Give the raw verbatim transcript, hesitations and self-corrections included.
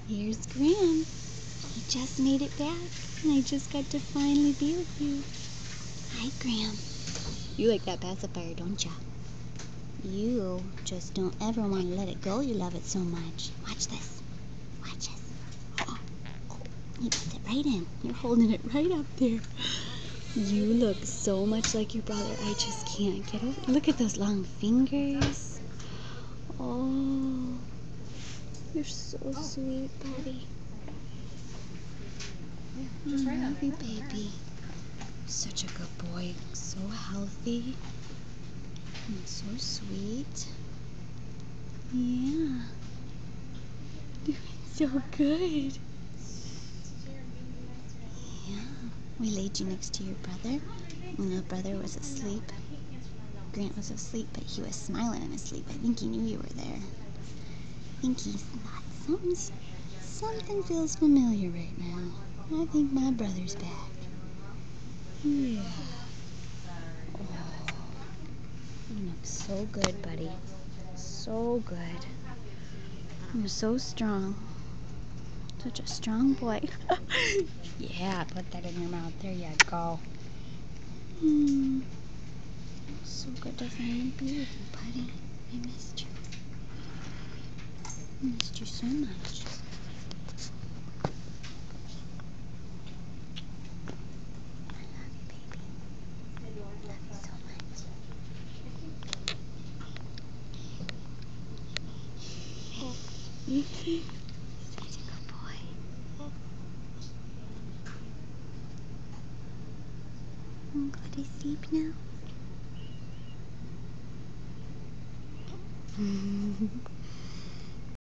Here's Graham. He just made it back, and I just got to finally be with you. Hi, Graham. You like that pacifier, don't ya? You just don't ever want to let it go. You love it so much. Watch this. Watch this. Oh, oh. You put it right in. You're holding it right up there. You look so much like your brother. I just can't get over. Look at those long fingers. Oh, you're so sweet, buddy. I love you, baby. Such a good boy. So healthy. And so sweet. Yeah. Doing so good. Yeah. We laid you next to your brother. When your brother was asleep. Grant was asleep, but he was smiling in his sleep. I think he knew you were there. I think he thought something, something feels familiar right now. I think my brother's back. Yeah. Oh, you look so good, buddy. So good. You're so strong. Such a strong boy. Yeah, put that in your mouth. There you go. Mm. So good to finally be with you, buddy. I missed you. I missed you so much. I love you, baby. I love you so much. Such a good boy. I'm glad to sleep now.